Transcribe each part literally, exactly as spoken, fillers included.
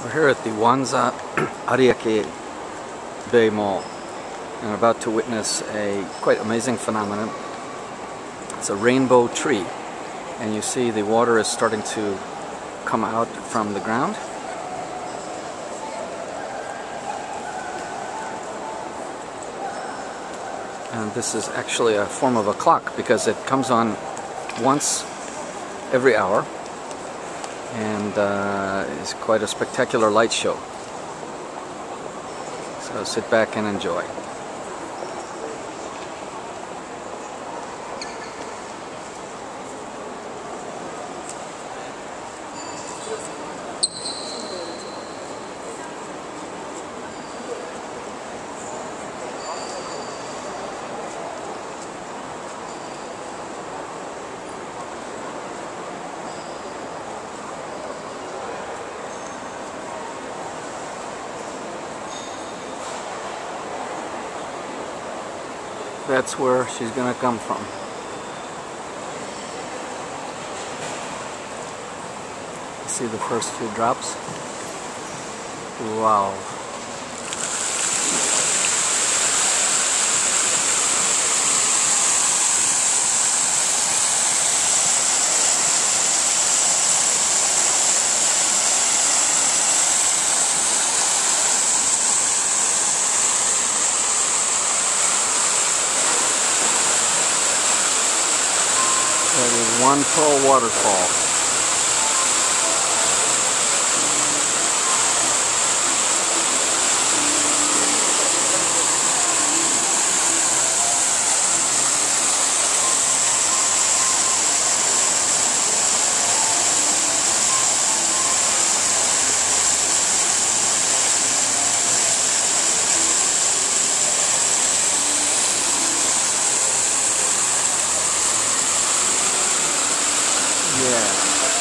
We're here at the Wanza Bay Mall and we're about to witness a quite amazing phenomenon. It's a rainbow tree, and you see the water is starting to come out from the ground. And this is actually a form of a clock because it comes on once every hour, and uh, it's quite a spectacular light show. So sit back and enjoy. That's where she's gonna come from. You see the first few drops? Wow. That is one tall waterfall. Yeah.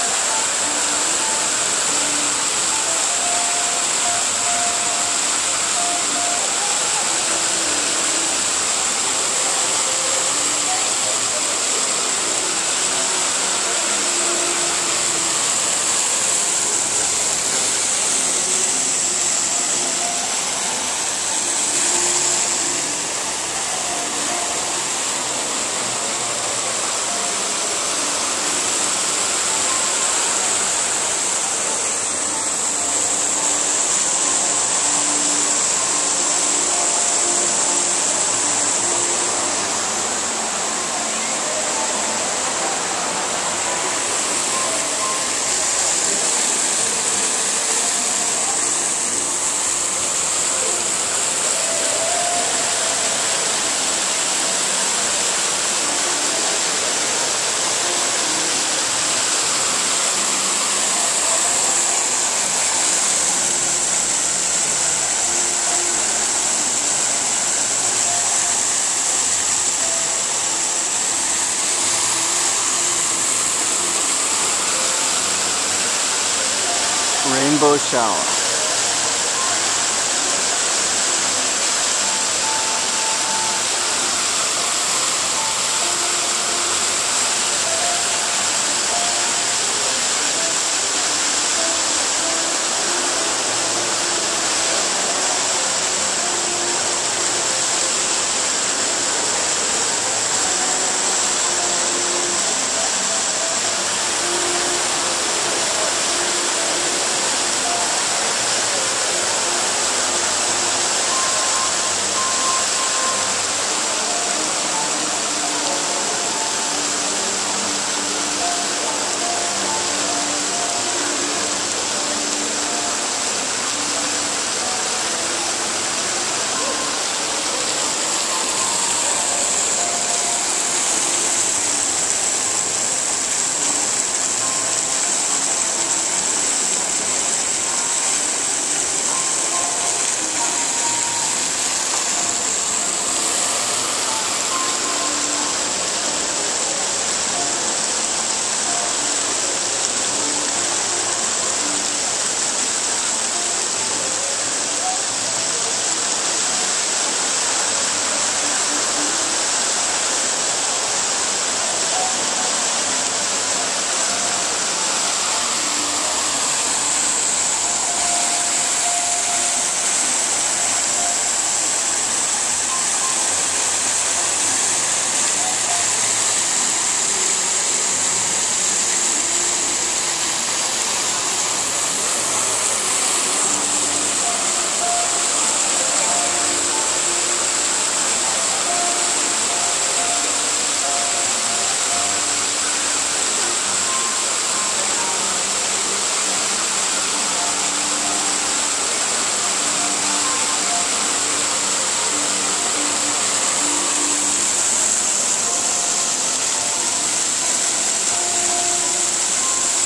Rainbow shower.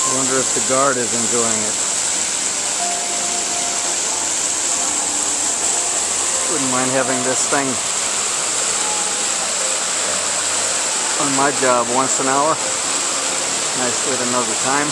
I wonder if the guard is enjoying it. Wouldn't mind having this thing on my job once an hour. Nice way to know the time.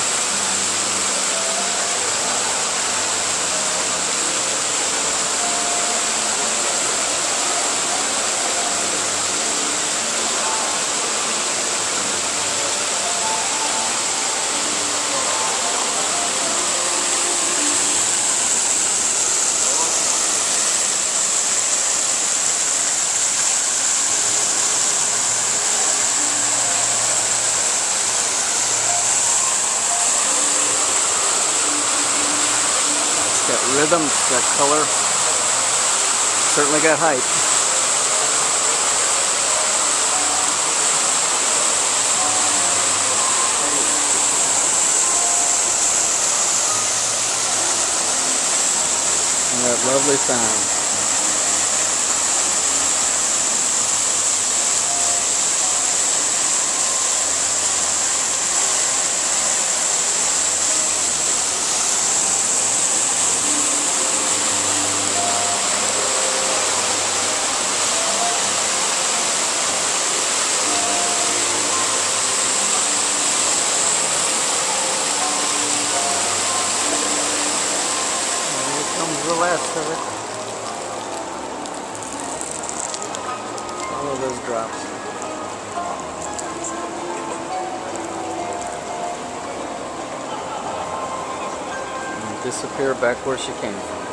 Got rhythm, it's got color, certainly got height. And that lovely sound. The last of it. All of those drops. And disappear back where she came from.